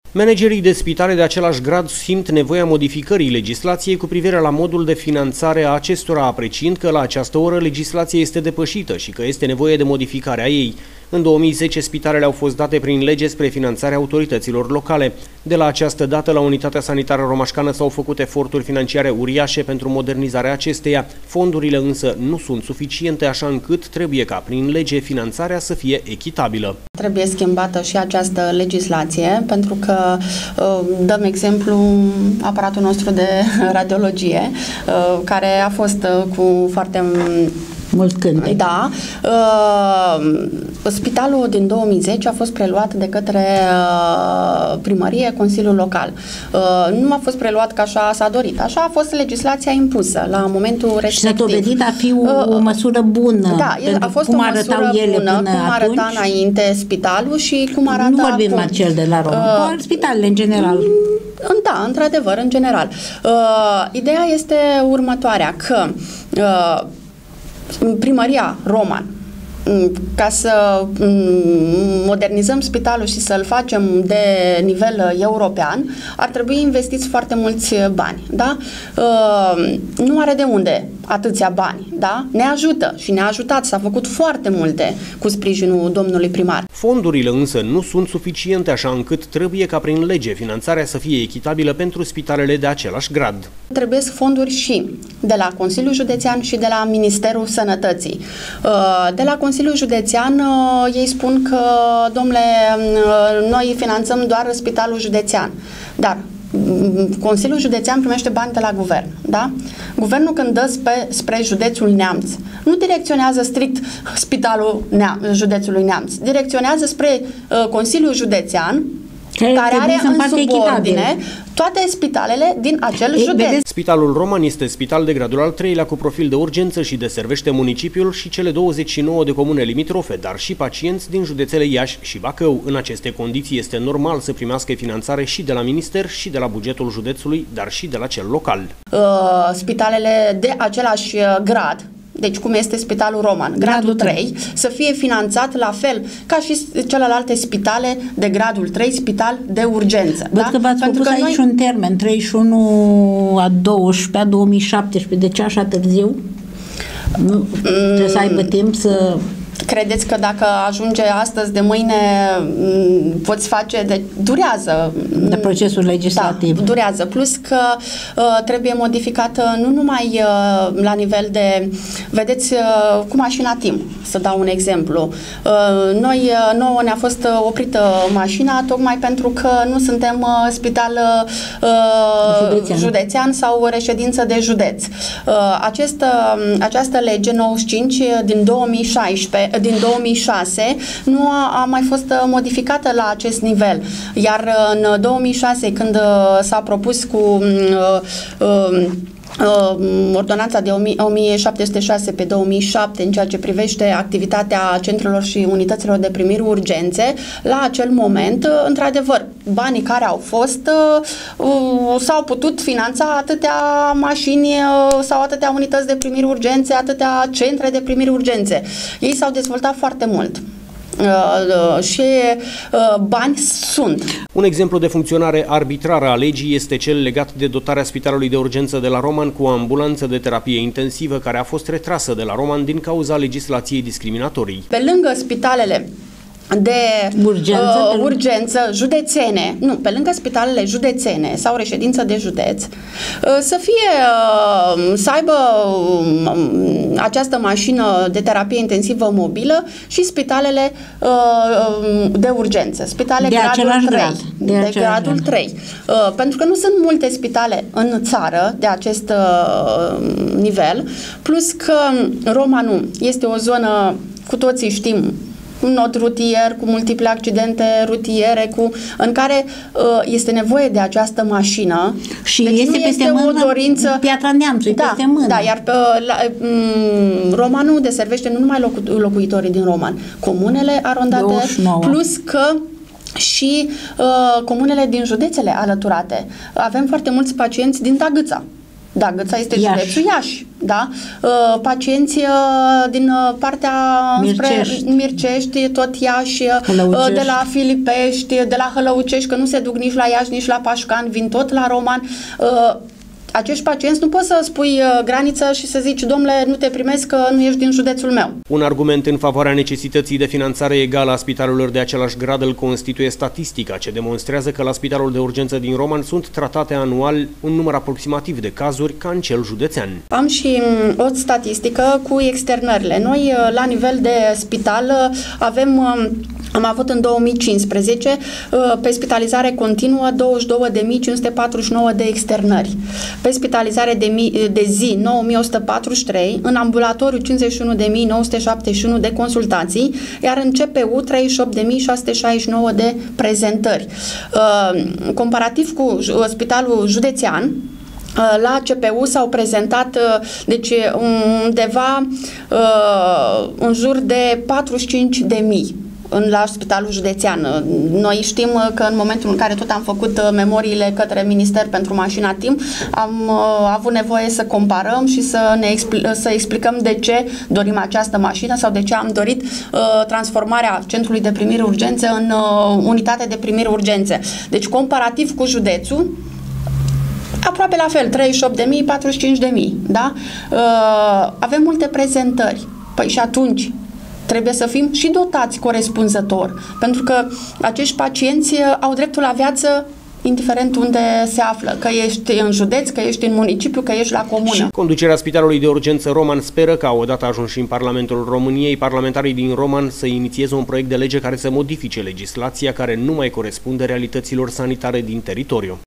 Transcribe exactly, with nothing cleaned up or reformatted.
Managerii de spitale de același grad simt nevoia modificării legislației cu privire la modul de finanțare a acestora, apreciind că la această oră legislația este depășită și că este nevoie de modificarea ei. În două mii zece, spitalele au fost date prin lege spre finanțarea autorităților locale. De la această dată, la Unitatea Sanitară Romașcană s-au făcut eforturi financiare uriașe pentru modernizarea acesteia. Fondurile însă nu sunt suficiente, așa încât trebuie ca prin lege finanțarea să fie echitabilă. Trebuie schimbată și această legislație, pentru că dăm exemplu aparatul nostru de radiologie, care a fost cu foarte mult cântec. Da. Uh, spitalul din două mii zece a fost preluat de către uh, primărie, Consiliul Local. Uh, nu a fost preluat ca așa s-a dorit. Așa a fost legislația impusă la momentul respectiv. Și s-a dovedit a fi o, o măsură bună. Da, a fost cum o arătau măsură ele bună, până cum arăta atunci. înainte spitalul și cum arată Nu vorbim acum. cel de la Roma, uh, doar spitalele în general. Da, într-adevăr, în general. Uh, ideea este următoarea, că uh, primăria Roman, ca să modernizăm spitalul și să-l facem de nivel european, ar trebui investiți foarte mulți bani, da? Nu are de unde atâția bani, da? Ne ajută și ne-a ajutat, s-a făcut foarte multe cu sprijinul domnului primar. Fondurile însă nu sunt suficiente, așa încât trebuie ca prin lege finanțarea să fie echitabilă pentru spitalele de același grad. Trebuie fonduri și de la Consiliul Județean și de la Ministerul Sănătății. De la Consiliul Județean ei spun că, domnule, noi finanțăm doar Spitalul Județean, dar Consiliul Județean primește bani de la guvern, da? Guvernul când dă spre, spre județul Neamț, nu direcționează strict Spitalul Neam, județului Neamț, direcționează spre uh, Consiliul Județean, care, care are în subordine toate spitalele din acel Ei, județ. Vedeți? Spitalul Roman este spital de gradul al treilea cu profil de urgență și deservește municipiul și cele douăzeci și nouă de comune limitrofe, dar și pacienți din județele Iași și Bacău. În aceste condiții este normal să primească finanțare și de la minister și de la bugetul județului, dar și de la cel local. Uh, spitalele de același grad, deci cum este Spitalul Roman, gradul trei, să fie finanțat la fel ca și celelalte spitale de gradul trei, spital de urgență. Văd da? că v-ați Pentru propus că aici noi... un termen, treizeci și unu a doisprezece, a două mii șaptesprezece, de ce așa târziu? Nu, mm. trebuie să aibă timp să... Credeți că dacă ajunge astăzi, de mâine poți face, de, durează. De procesul legislativ. Da, durează. Plus că uh, trebuie modificată nu numai uh, la nivel de, vedeți, uh, cu mașina timp, să dau un exemplu. Uh, noi, uh, nouă ne-a fost oprită mașina tocmai pentru că nu suntem uh, spital uh, județean. județean sau reședință de județ. Uh, acest, uh, această lege nouăzeci și cinci din două mii șaisprezece din două mii șase nu a, a mai fost modificată la acest nivel. Iar în două mii șase, când s-a propus cu uh, uh, Uh, ordonanța de o mie șapte sute șase pe două mii șapte în ceea ce privește activitatea centrelor și unităților de primiri urgențe, la acel moment, uh, într-adevăr, banii care au fost uh, uh, s-au putut finanța atâtea mașini uh, sau atâtea unități de primiri urgențe, atâtea centre de primiri urgențe. Ei s-au dezvoltat foarte mult. Uh, și uh, bani sunt. Un exemplu de funcționare arbitrară a legii este cel legat de dotarea Spitalului de Urgență de la Roman cu o ambulanță de terapie intensivă care a fost retrasă de la Roman din cauza legislației discriminatorii. Pe lângă spitalele de urgență, uh, urgență județene, nu, pe lângă spitalele județene sau reședință de județ, uh, să fie, uh, să aibă uh, această mașină de terapie intensivă mobilă și spitalele uh, de urgență, spitale de gradul trei, grad, de, de gradul trei. Uh, pentru că nu sunt multe spitale în țară de acest uh, nivel, plus că Romanul este o zonă, cu toții știm, un nod rutier, cu multiple accidente rutiere, cu, în care uh, este nevoie de această mașină. Și deci este nu peste este mână, o dorință... Piatra Neamțului, da, peste mână. Da, iar uh, la, um, Romanul deservește nu numai locu locuitorii din Roman, comunele arondate, douăzeci și nouă. Plus că și uh, comunele din județele alăturate. Avem foarte mulți pacienți din Tagâța. Da, Gâța este Iași. județul Iași, da? Uh, pacienți uh, din uh, partea Mircești. spre Mircești, tot Iași, uh, de la Filipești, de la Hălăucești, că nu se duc nici la Iași, nici la Pașcan, vin tot la Roman. Uh, acești pacienți nu poți să spui uh, graniță și să zici, domnule, nu te primesc că nu ești din județul meu. Un argument în favoarea necesității de finanțare egală a spitalelor de același grad îl constituie statistica, ce demonstrează că la Spitalul de Urgență din Roman sunt tratate anual un număr aproximativ de cazuri ca în cel județean. Am și o statistică cu externările. Noi, la nivel de spital, avem... Am avut în două mii cincisprezece pe spitalizare continuă douăzeci și două de mii cinci sute patruzeci și nouă de externări, pe spitalizare de, mi, de zi nouă mii o sută patruzeci și trei, în ambulatoriu cincizeci și unu de mii nouă sute șaptezeci și unu de consultații, iar în C P U treizeci și opt de mii șase sute șaizeci și nouă de prezentări. Comparativ cu spitalul județean, la C P U s-au prezentat deci undeva în jur de patruzeci și cinci de mii la Spitalul Județean. Noi știm că în momentul în care tot am făcut memoriile către Minister pentru mașina timp, am uh, avut nevoie să comparăm și să ne expl- să explicăm de ce dorim această mașină sau de ce am dorit uh, transformarea centrului de primire urgențe în uh, unitate de primire urgențe. Deci, comparativ cu județul, aproape la fel, treizeci și opt de mii, patruzeci și cinci de mii, da? Uh, avem multe prezentări. Păi și atunci trebuie să fim și dotați corespunzător, pentru că acești pacienți au dreptul la viață indiferent unde se află, că ești în județ, că ești în municipiu, că ești la comună. Și conducerea Spitalului de Urgență Roman speră ca, odată ajuns și în Parlamentul României, parlamentarii din Roman să inițieze un proiect de lege care să modifice legislația care nu mai corespunde realităților sanitare din teritoriu.